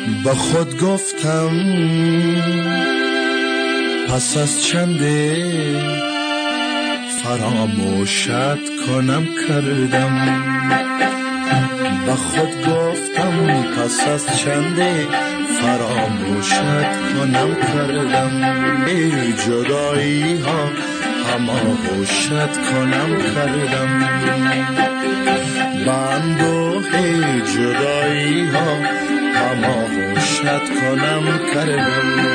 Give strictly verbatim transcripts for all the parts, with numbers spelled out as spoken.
با خود گفتم پس از چنده فراموشت کنم کردم. با خود گفتم پس از چنده فراموشت کنم کردم. ای جدایی ها هماغوشت کنم کردم. بندوه جدایی ها هماغوشت کنم کردم.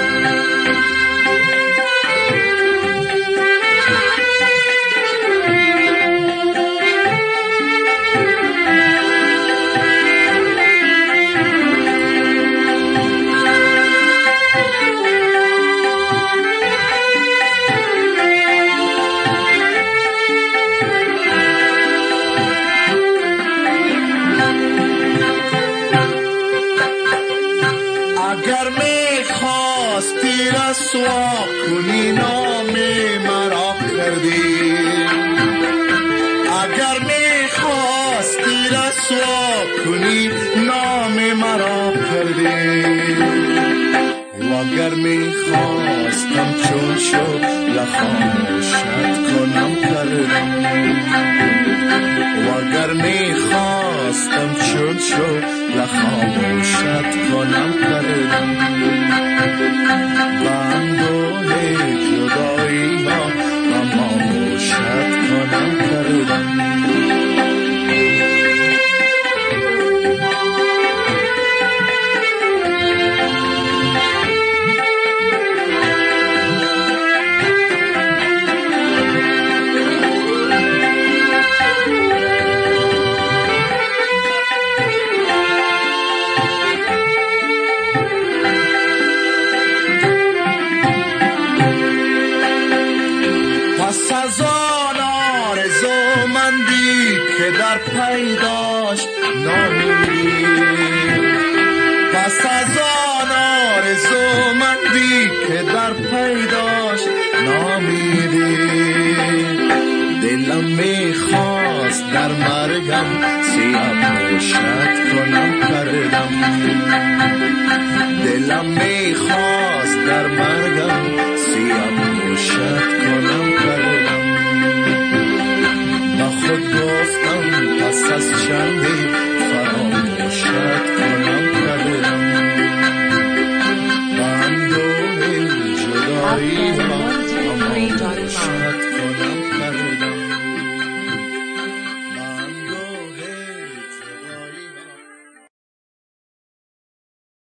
رسوا کنی نام مرا کردی. اگر میخواستی رسوا کنی نام مرا کردی. و اگر میخواستم چون شد لخاموشت کنم کردم. و اگر میخواستم چون شد لخاموشت کنم کردم.